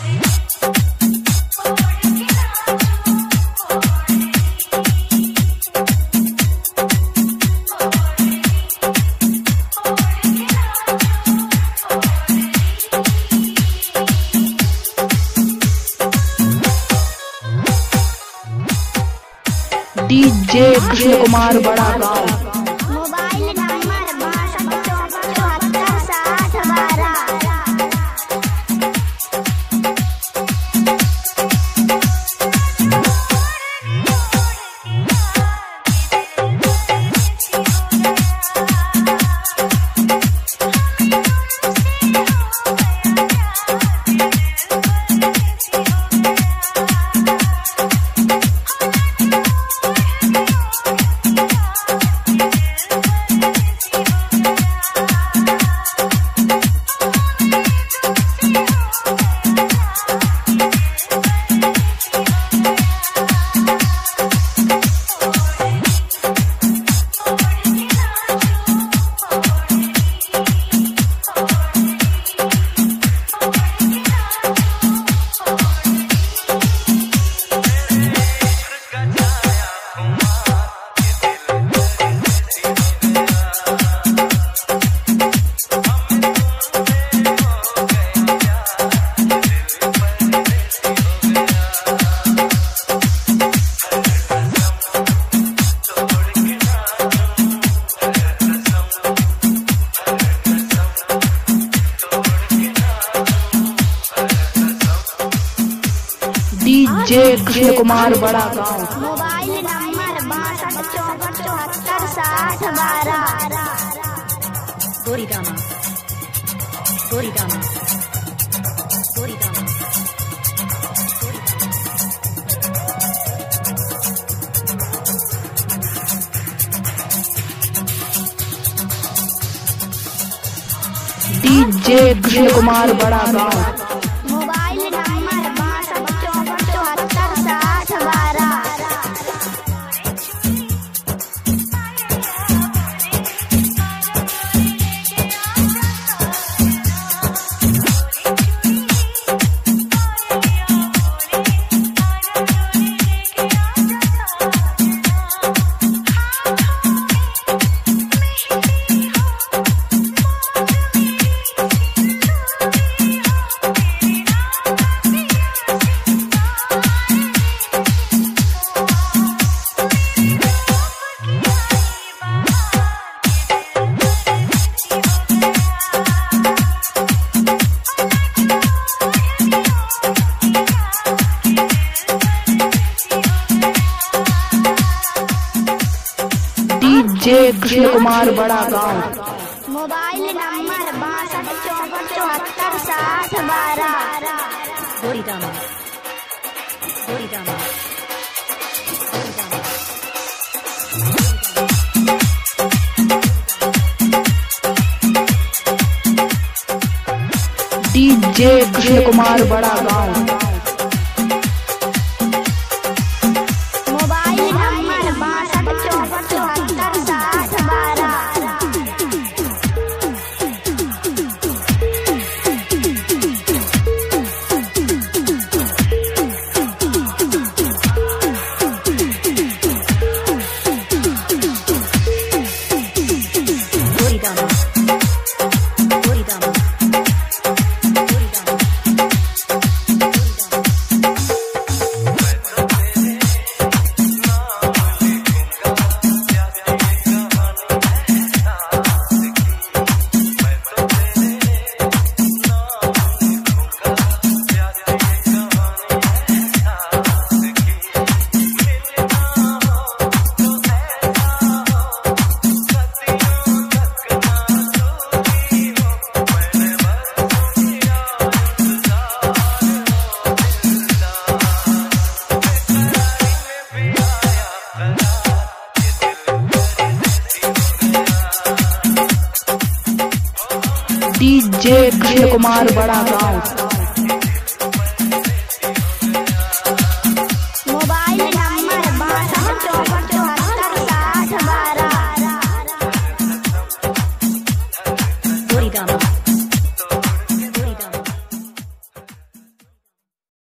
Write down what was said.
DJ Krishna Kumar Bada Gaon. Mobile number 62746012। DJ Krishna Kumar Bada Gaon. Mobile number 62746012। गोरीगामा गोरीगामा गोरीगामा DJ Krishna Kumar Bada Gaon. Mobile number 62746012। DJ Krishna Kumar Bada Gaon. Mobile number 62746012। गोरीगामा गोरीगामा DJ Krishna Kumar Bada Gaon. Mobile number 62746012। गोरीगामा गोरीगामा डीजे कृष्ण कुमार बड़ा गाँव।